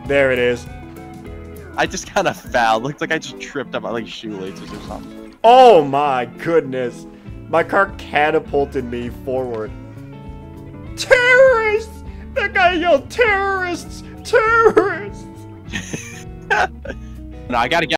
There it is. I just kind of fell. Looked like I just tripped up my like shoelaces or something. Oh my goodness. My car catapulted me forward. Terrorists! That guy yelled terrorists! Terrorists! No, I gotta get